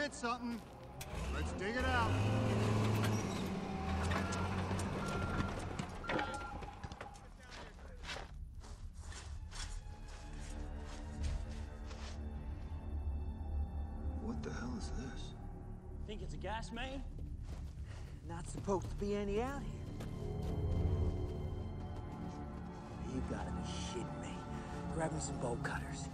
hit something. Let's dig it out. What the hell is this? Think it's a gas main? Not supposed to be any out here. You gotta be shitting me. Grab me some bolt cutters.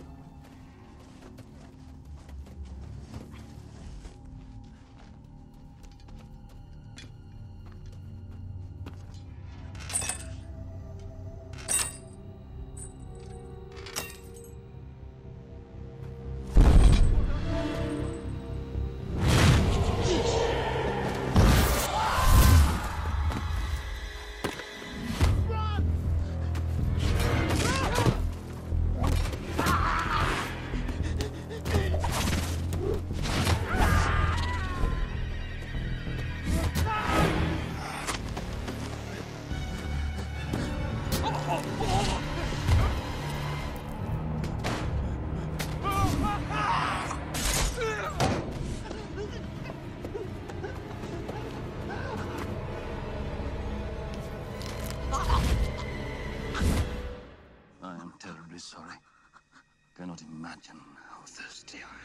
I am terribly sorry. Cannot imagine how thirsty I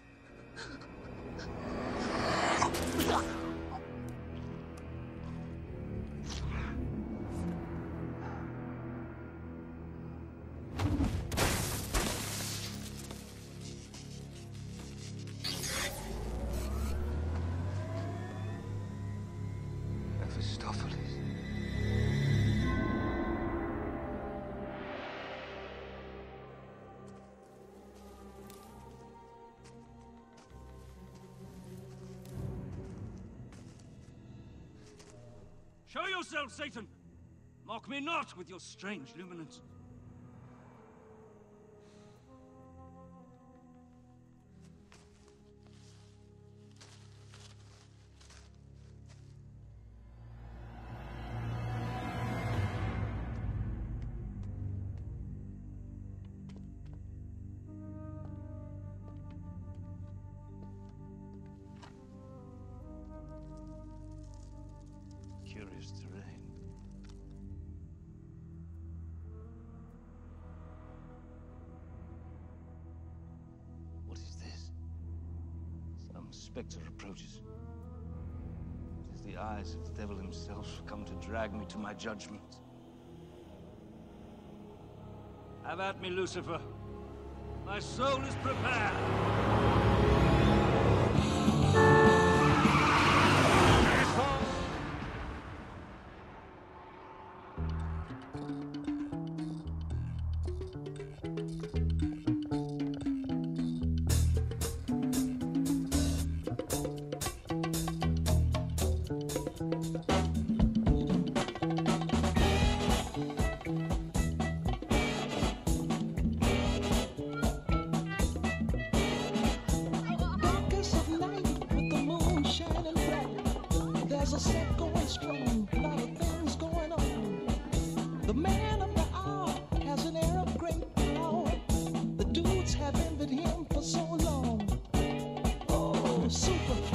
am. Show yourself, Satan! Mock me not with your strange luminance. Curious terrain. What is this? Some spectre approaches. It is the eyes of the devil himself come to drag me to my judgment. Have at me, Lucifer. My soul is prepared. There's a set going strong, a lot of things going on. The man of the hour has an air of great power. The dudes have envied him for so long. Oh, super.